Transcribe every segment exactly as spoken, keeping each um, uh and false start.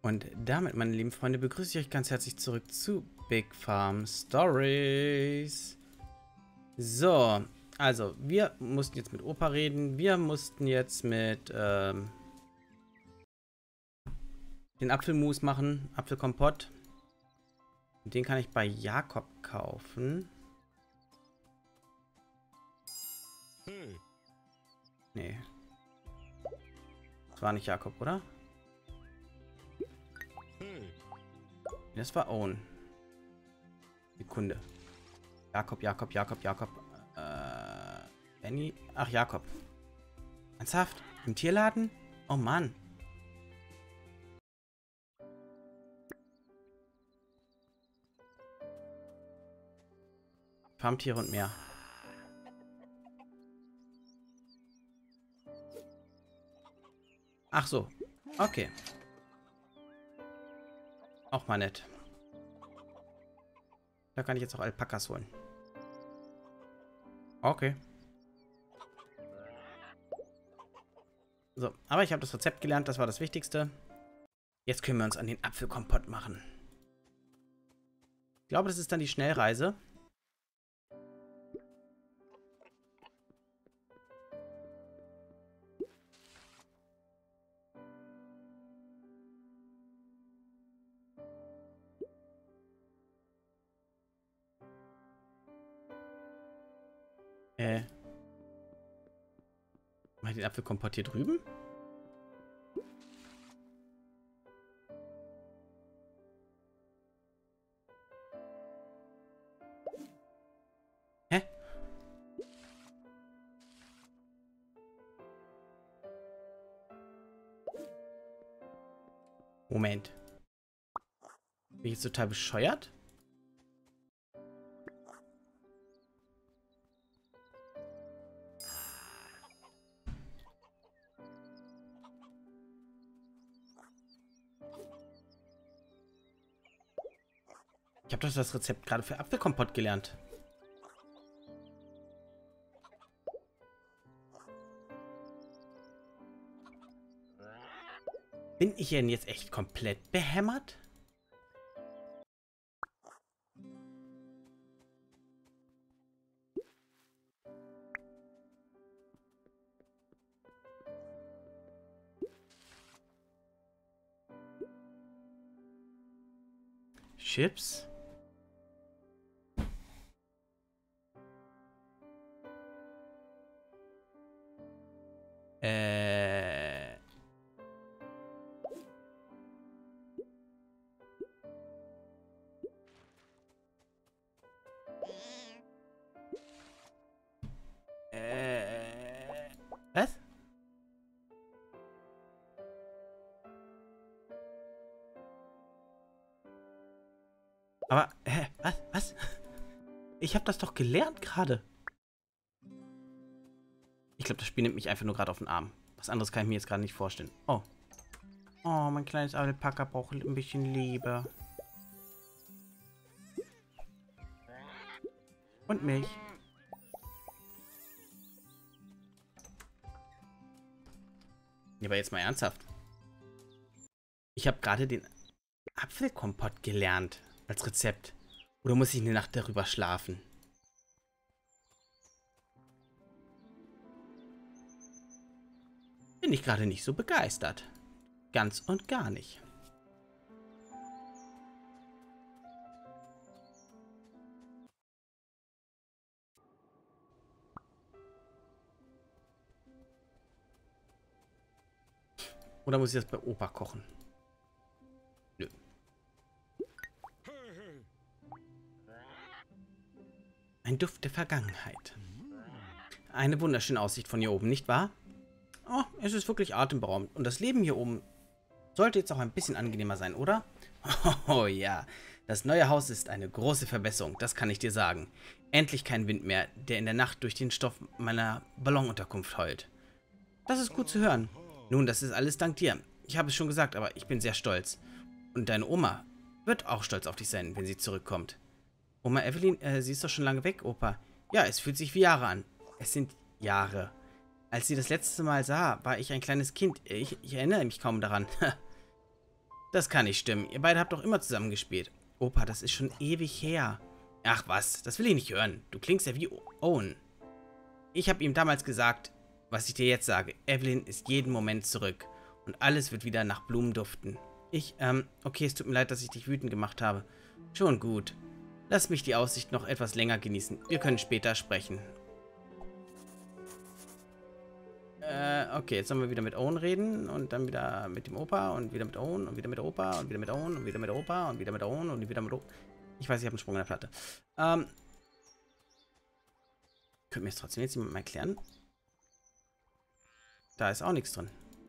Und damit, meine lieben Freunde, begrüße ich euch ganz herzlich zurück zu Big Farm Stories. So, also, wir mussten jetzt mit Opa reden. Wir mussten jetzt mit ähm, den Apfelmus machen, Apfelkompott. Den kann ich bei Jakob kaufen. Hm. Nee. Das war nicht Jakob, oder? Hm. Das war Owen. Sekunde. Jakob, Jakob, Jakob, Jakob. Äh, Benny? Ach, Jakob. Ernsthaft? Im Tierladen? Oh Mann. Farmtiere und mehr. Ach so. Okay. Auch mal nett. Da kann ich jetzt auch Alpakas holen. Okay. So, aber ich habe das Rezept gelernt, das war das Wichtigste. Jetzt können wir uns an den Apfelkompott machen. Ich glaube, das ist dann die Schnellreise. Äh. Mach ich den Apfelkompott hier drüben? Hä? Moment. Bin ich jetzt total bescheuert? Ich habe doch das Rezept gerade für Apfelkompott gelernt. Bin ich denn jetzt echt komplett behämmert? Chips? Äh. Äh. Was? Aber, hä? Was? Was? Ich habe das doch gelernt gerade. Ich glaube, das Spiel nimmt mich einfach nur gerade auf den Arm. Was anderes kann ich mir jetzt gerade nicht vorstellen. Oh. Oh, mein kleines Alpaka braucht ein bisschen Liebe. Und Milch. Ja, aber jetzt mal ernsthaft. Ich habe gerade den Apfelkompott gelernt als Rezept. Oder muss ich eine Nacht darüber schlafen? Bin ich gerade nicht so begeistert. Ganz und gar nicht. Oder muss ich das bei Opa kochen? Nö. Ein Duft der Vergangenheit. Eine wunderschöne Aussicht von hier oben, nicht wahr? Oh, es ist wirklich atemberaubend. Und das Leben hier oben sollte jetzt auch ein bisschen angenehmer sein, oder? Oh ja, das neue Haus ist eine große Verbesserung, das kann ich dir sagen. Endlich kein Wind mehr, der in der Nacht durch den Stoff meiner Ballonunterkunft heult. Das ist gut zu hören. Nun, das ist alles dank dir. Ich habe es schon gesagt, aber ich bin sehr stolz. Und deine Oma wird auch stolz auf dich sein, wenn sie zurückkommt. Oma Evelyn, äh, sie ist doch schon lange weg, Opa. Ja, es fühlt sich wie Jahre an. Es sind Jahre. Als sie das letzte Mal sah, war ich ein kleines Kind. Ich, ich erinnere mich kaum daran. Das kann nicht stimmen. Ihr beide habt doch immer zusammen gespielt. Opa, das ist schon ewig her. Ach was, das will ich nicht hören. Du klingst ja wie Owen. Ich habe ihm damals gesagt, was ich dir jetzt sage. Evelyn ist jeden Moment zurück. Und alles wird wieder nach Blumen duften. Ich, ähm, okay, es tut mir leid, dass ich dich wütend gemacht habe. Schon gut. Lass mich die Aussicht noch etwas länger genießen. Wir können später sprechen. Äh, okay, jetzt sollen wir wieder mit Owen reden und dann wieder mit dem Opa und wieder mit Owen und wieder mit Opa und wieder mit Owen und wieder mit Opa und wieder mit Owen und wieder mit Opa. Ich weiß, ich habe einen Sprung in der Platte. Ähm, könnt mir das trotzdem jetzt jemand mal erklären? Da ist auch nichts drin.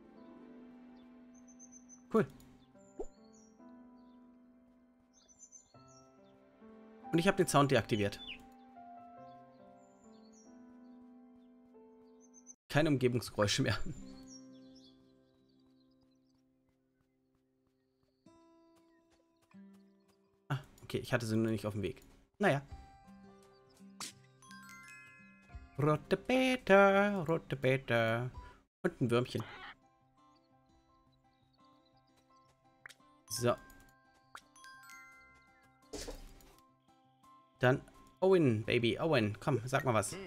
Cool. Und ich habe den Sound deaktiviert. Keine Umgebungsgeräusche mehr. Ah, okay, ich hatte sie nur nicht auf dem Weg. Naja. Rote Beete, rote Beete. Und ein Würmchen. So. Dann Owen, Baby, Owen. Komm, sag mal was.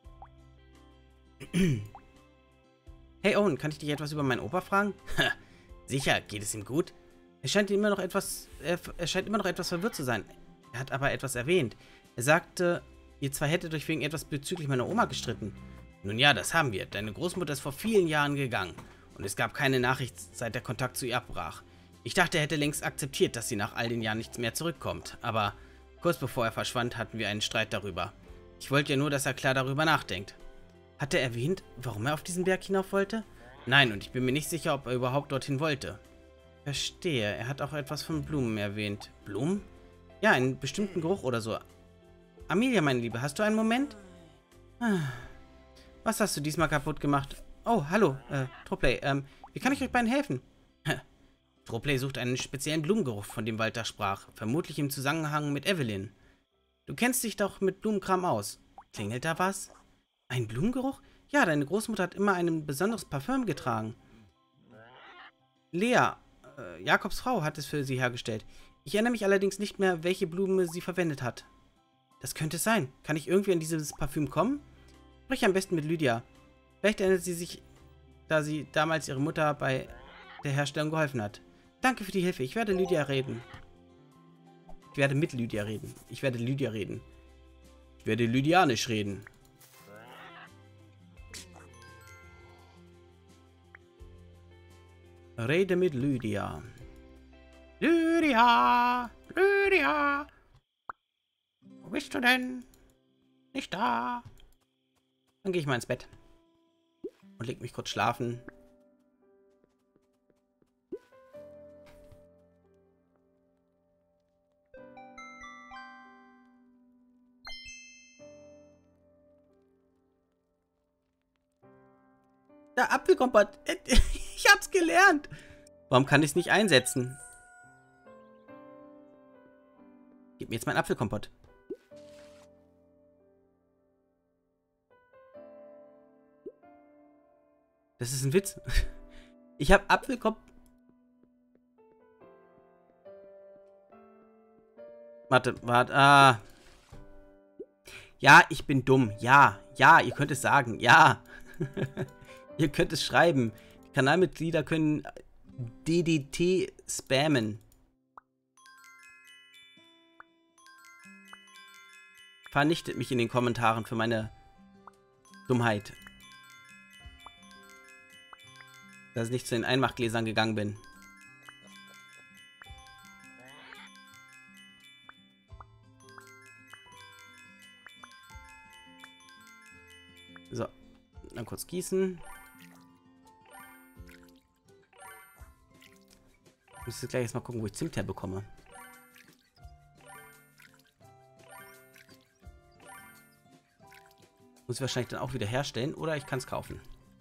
Hey. Hey Owen, kann ich dich etwas über meinen Opa fragen? Sicher, geht es ihm gut? Er scheint immer noch etwas, er, er scheint immer noch etwas verwirrt zu sein. Er hat aber etwas erwähnt. Er sagte, ihr zwei hättet euch wegen etwas bezüglich meiner Oma gestritten. Nun ja, das haben wir. Deine Großmutter ist vor vielen Jahren gegangen. Und es gab keine Nachricht, seit der Kontakt zu ihr abbrach. Ich dachte, er hätte längst akzeptiert, dass sie nach all den Jahren nichts mehr zurückkommt. Aber kurz bevor er verschwand, hatten wir einen Streit darüber. Ich wollte ja nur, dass er klar darüber nachdenkt. Hat er erwähnt, warum er auf diesen Berg hinauf wollte? Nein, und ich bin mir nicht sicher, ob er überhaupt dorthin wollte. Verstehe, er hat auch etwas von Blumen erwähnt. Blumen? Ja, einen bestimmten Geruch oder so. Amelia, meine Liebe, hast du einen Moment? Was hast du diesmal kaputt gemacht? Oh, hallo, äh, Tropley, ähm, wie kann ich euch beiden helfen? Tropley sucht einen speziellen Blumengeruch, von dem Walter sprach. Vermutlich im Zusammenhang mit Evelyn. Du kennst dich doch mit Blumenkram aus. Klingelt da was? Ein Blumengeruch? Ja, deine Großmutter hat immer ein besonderes Parfüm getragen. Lea, äh, Jakobs Frau, hat es für sie hergestellt. Ich erinnere mich allerdings nicht mehr, welche Blume sie verwendet hat. Das könnte es sein. Kann ich irgendwie an dieses Parfüm kommen? Sprich am besten mit Lydia. Vielleicht erinnert sie sich, da sie damals ihre Mutter bei der Herstellung geholfen hat. Danke für die Hilfe. Ich werde Lydia reden. Ich werde mit Lydia reden. Ich werde Lydia reden. Ich werde lydianisch reden. Rede mit Lydia. Lydia! Lydia! Wo bist du denn? Nicht da. Dann gehe ich mal ins Bett. Und leg mich kurz schlafen. Der Apfelkompott. Ich hab's gelernt. Warum kann ich es nicht einsetzen? Gib mir jetzt meinen Apfelkompott. Das ist ein Witz. Ich habe Apfelkompott. Warte, warte. Ah. Ja, ich bin dumm. Ja, ja, ihr könnt es sagen. Ja. Ihr könnt es schreiben. Die Kanalmitglieder können D D T spammen. Vernichtet mich in den Kommentaren für meine Dummheit. Dass ich nicht zu den Einmachgläsern gegangen bin. So, dann kurz gießen. Ich muss jetzt gleich erstmal gucken, wo ich Zimt herbekomme. Muss ich wahrscheinlich dann auch wieder herstellen oder ich kann es kaufen.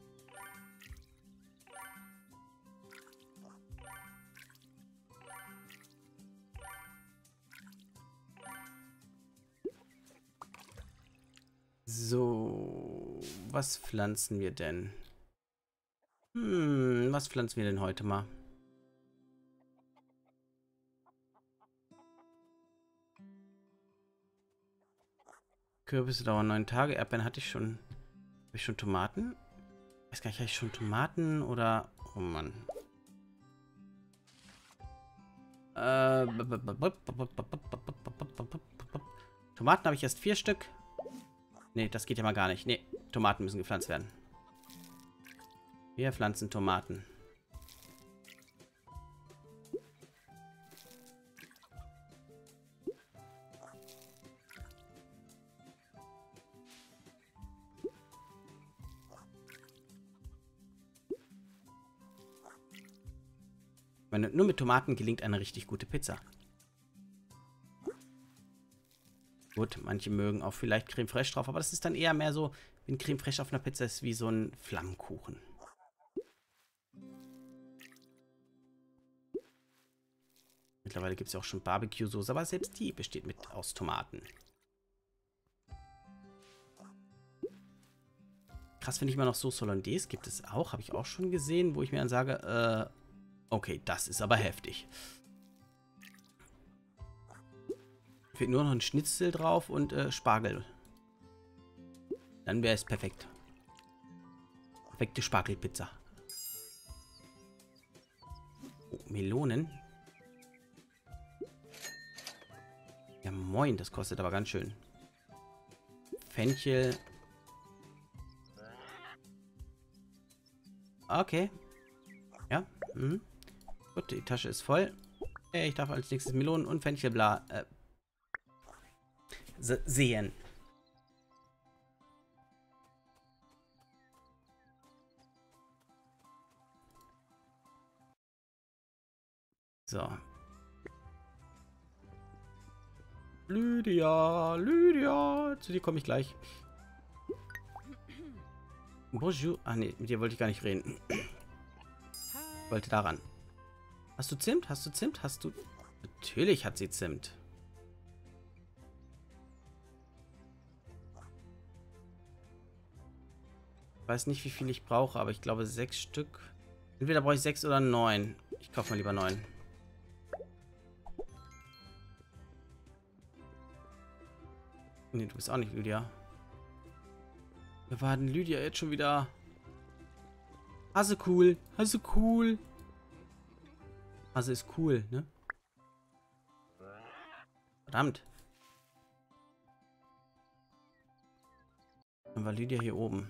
So, was pflanzen wir denn? Hm, was pflanzen wir denn heute mal? Kürbisse dauern neun Tage. Erdbeeren hatte ich schon. Habe ich schon Tomaten? Ich weiß gar nicht, habe ich schon Tomaten oder... Oh Mann. Äh, Tomaten habe ich erst vier Stück. Nee, das geht ja mal gar nicht. Nee, Tomaten müssen gepflanzt werden. Wir pflanzen Tomaten. Ich meine, nur mit Tomaten gelingt eine richtig gute Pizza. Gut, manche mögen auch vielleicht Creme Fraiche drauf, aber das ist dann eher mehr so, wenn Creme Fraiche auf einer Pizza ist, wie so ein Flammkuchen. Mittlerweile gibt es ja auch schon Barbecue-Soße, aber selbst die besteht mit aus Tomaten. Krass finde ich immer noch Sauce Hollandaise. Gibt es auch, habe ich auch schon gesehen, wo ich mir dann sage, äh, okay, das ist aber heftig. Fehlt nur noch ein Schnitzel drauf und äh, Spargel. Dann wäre es perfekt. Perfekte Spargelpizza. Oh, Melonen. Ja, moin, das kostet aber ganz schön. Fenchel. Okay. Ja. Mhm. Gut, die Tasche ist voll. Ich darf als nächstes Melonen und Fenchelbla äh, sehen. So. Lydia, Lydia, zu dir komme ich gleich. Bonjour. Ah ne, mit dir wollte ich gar nicht reden. Ich wollte daran. Hast du Zimt? Hast du Zimt? Hast du... Natürlich hat sie Zimt. Ich weiß nicht, wie viel ich brauche, aber ich glaube sechs Stück. Entweder brauche ich sechs oder neun. Ich kaufe mal lieber neun. Nee, du bist auch nicht Lydia. Wir warten Lydia jetzt schon wieder. Hase cool. Hase cool. Hase ist cool, ne? Verdammt. Dann war Lydia hier oben.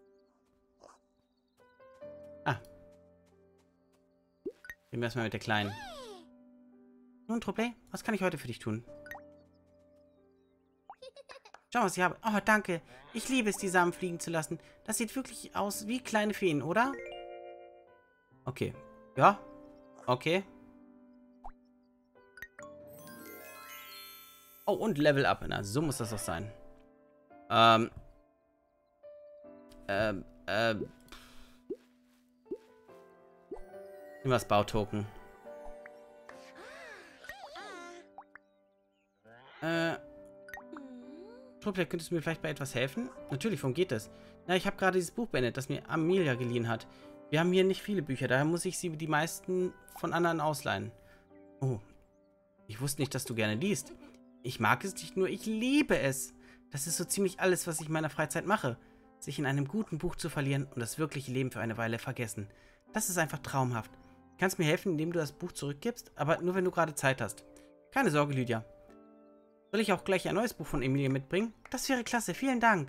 Ah. Gehen wir erstmal mit der Kleinen. Nun, Troplay, was kann ich heute für dich tun? Schau, was ich habe. Oh, danke. Ich liebe es, die Samen fliegen zu lassen. Das sieht wirklich aus wie kleine Feen, oder? Okay. Ja. Okay. Oh, und Level Up. Na, so muss das doch sein. Ähm. Ähm, ähm. Nehmen wir das Bautoken. Äh. Truppler, könntest du mir vielleicht bei etwas helfen? Natürlich, worum geht es? Na, ich habe gerade dieses Buch beendet, das mir Amelia geliehen hat. Wir haben hier nicht viele Bücher, daher muss ich sie die meisten von anderen ausleihen. Oh, ich wusste nicht, dass du gerne liest. Ich mag es nicht nur, ich liebe es. Das ist so ziemlich alles, was ich in meiner Freizeit mache. Sich in einem guten Buch zu verlieren und das wirkliche Leben für eine Weile vergessen. Das ist einfach traumhaft. Du kannst mir helfen, indem du das Buch zurückgibst, aber nur, wenn du gerade Zeit hast. Keine Sorge, Lydia. Soll ich auch gleich ein neues Buch von Emilia mitbringen? Das wäre klasse, vielen Dank.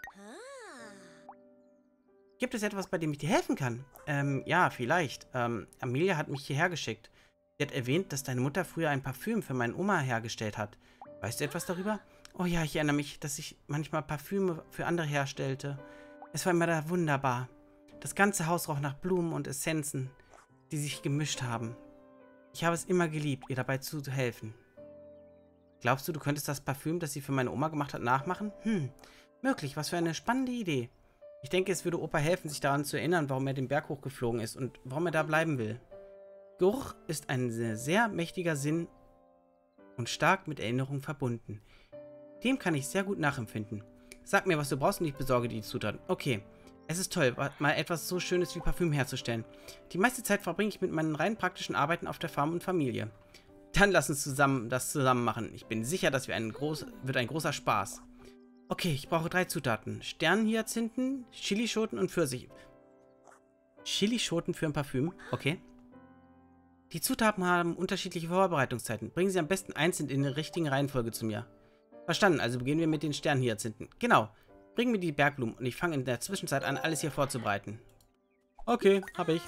Gibt es etwas, bei dem ich dir helfen kann? Ähm, ja, vielleicht. Ähm, Amelia hat mich hierher geschickt. Sie hat erwähnt, dass deine Mutter früher ein Parfüm für meine Oma hergestellt hat. Weißt du etwas darüber? Oh ja, ich erinnere mich, dass ich manchmal Parfüme für andere herstellte. Es war immer da wunderbar. Das ganze Haus roch nach Blumen und Essenzen, die sich gemischt haben. Ich habe es immer geliebt, ihr dabei zu helfen. Glaubst du, du könntest das Parfüm, das sie für meine Oma gemacht hat, nachmachen? Hm, möglich. Was für eine spannende Idee. Ich denke, es würde Opa helfen, sich daran zu erinnern, warum er den Berg hochgeflogen ist und warum er da bleiben will. Geruch ist ein sehr, sehr mächtiger Sinn und stark mit Erinnerung verbunden. Dem kann ich sehr gut nachempfinden. Sag mir, was du brauchst und ich besorge dir die Zutaten. Okay, es ist toll, mal etwas so Schönes wie Parfüm herzustellen. Die meiste Zeit verbringe ich mit meinen rein praktischen Arbeiten auf der Farm und Familie. Dann lass uns zusammen das zusammen machen. Ich bin sicher, dass wir ein groß, wird ein großer Spaß. Okay, ich brauche drei Zutaten. Sternhyazinthen, Chilischoten und Pfirsich. Chilischoten für ein Parfüm. Okay. Die Zutaten haben unterschiedliche Vorbereitungszeiten. Bringen Sie am besten einzeln in der richtigen Reihenfolge zu mir. Verstanden, also beginnen wir mit den Sternhyazinthen. Genau. Bring mir die Bergblumen und ich fange in der Zwischenzeit an, alles hier vorzubereiten. Okay, habe ich.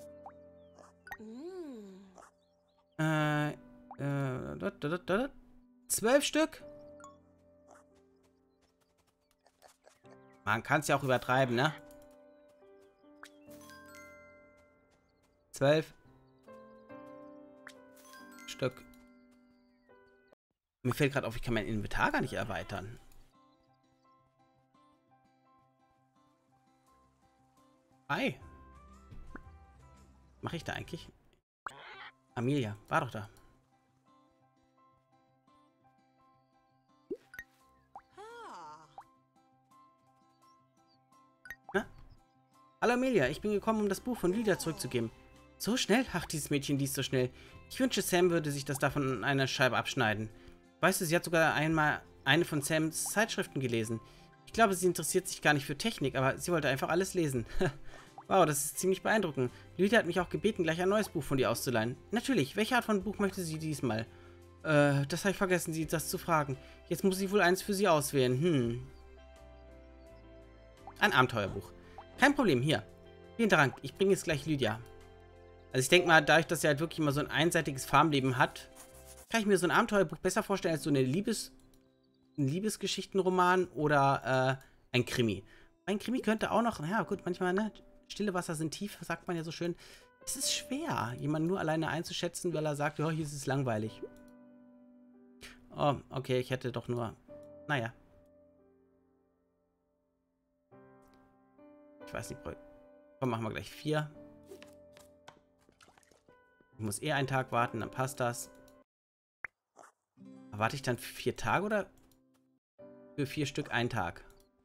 Äh, äh, dort, dort, dort. Zwölf Stück? Man kann es ja auch übertreiben, ne? Zwölf Stück. Mir fällt gerade auf, ich kann mein Inventar gar nicht erweitern. Hi. Mache ich da eigentlich? Amelia, war doch da. Na? Hallo Amelia, ich bin gekommen, um das Buch von Lydia zurückzugeben. So schnell? Ach, dieses Mädchen liest so schnell. Ich wünsche, Sam würde sich das davon an einer Scheibe abschneiden. Weißt du, sie hat sogar einmal eine von Sams Zeitschriften gelesen. Ich glaube, sie interessiert sich gar nicht für Technik, aber sie wollte einfach alles lesen. Wow, das ist ziemlich beeindruckend. Lydia hat mich auch gebeten, gleich ein neues Buch von dir auszuleihen. Natürlich, welche Art von Buch möchte sie diesmal? Äh, das habe ich vergessen, sie das zu fragen. Jetzt muss ich wohl eins für sie auswählen. Hm. Ein Abenteuerbuch. Kein Problem, hier. Vielen Dank, ich bringe jetzt gleich Lydia. Also ich denke mal, dadurch, dass sie halt wirklich immer so ein einseitiges Farmleben hat, kann ich mir so ein Abenteuerbuch besser vorstellen als so eine Liebes... ein Liebesgeschichtenroman oder äh, ein Krimi. Ein Krimi könnte auch noch, ja gut, manchmal, ne? Stille Wasser sind tief, sagt man ja so schön. Es ist schwer, jemanden nur alleine einzuschätzen, weil er sagt, ja, hier ist es langweilig. Oh, okay, ich hätte doch nur... Naja. Ich weiß nicht, komm, machen wir gleich vier. Ich muss eh einen Tag warten, dann passt das. Warte ich dann vier Tage oder für vier Stück einen Tag?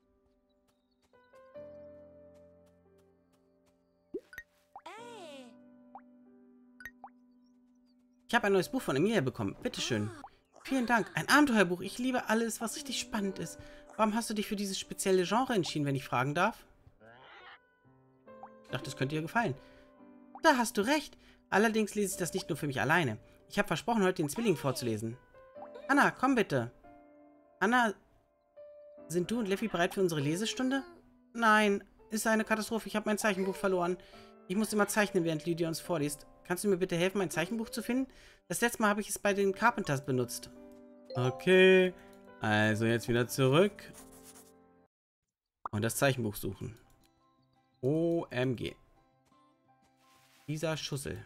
Ich habe ein neues Buch von Emilia bekommen. Bitteschön. Vielen Dank. Ein Abenteuerbuch. Ich liebe alles, was richtig spannend ist. Warum hast du dich für dieses spezielle Genre entschieden, wenn ich fragen darf? Ich dachte, das könnte dir gefallen. Da hast du recht. Allerdings lese ich das nicht nur für mich alleine. Ich habe versprochen, heute den Zwilling vorzulesen. Anna, komm bitte. Anna, sind du und Leffy bereit für unsere Lesestunde? Nein, ist eine Katastrophe. Ich habe mein Zeichenbuch verloren. Ich muss immer zeichnen, während Lydia uns vorliest. Kannst du mir bitte helfen, mein Zeichenbuch zu finden? Das letzte Mal habe ich es bei den Carpenters benutzt. Okay, also jetzt wieder zurück. Und das Zeichenbuch suchen. O M G. Dieser Schussel.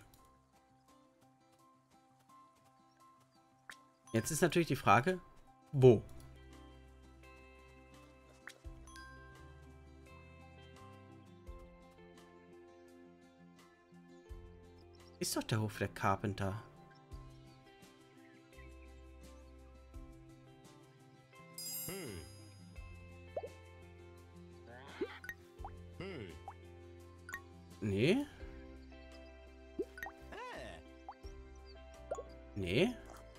Jetzt ist natürlich die Frage, wo? Ist doch der Hof der Carpenter. Hey. Hey. Nee. Nee.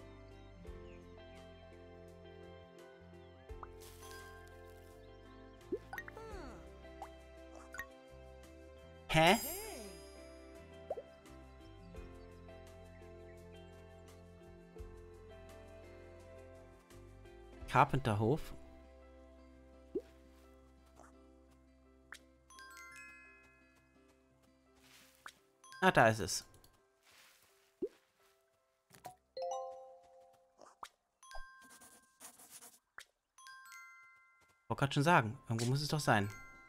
Hä? Carpenterhof. Ah, da ist es. Ich wollte gerade schon sagen, irgendwo muss es doch sein.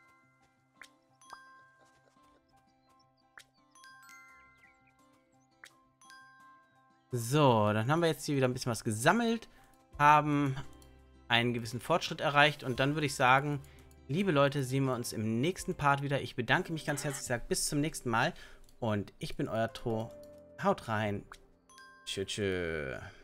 So, dann haben wir jetzt hier wieder ein bisschen was gesammelt, haben einen gewissen Fortschritt erreicht und dann würde ich sagen, liebe Leute, sehen wir uns im nächsten Part wieder. Ich bedanke mich ganz herzlich, sage bis zum nächsten Mal und ich bin euer Tro. Haut rein. Tschö, tschö.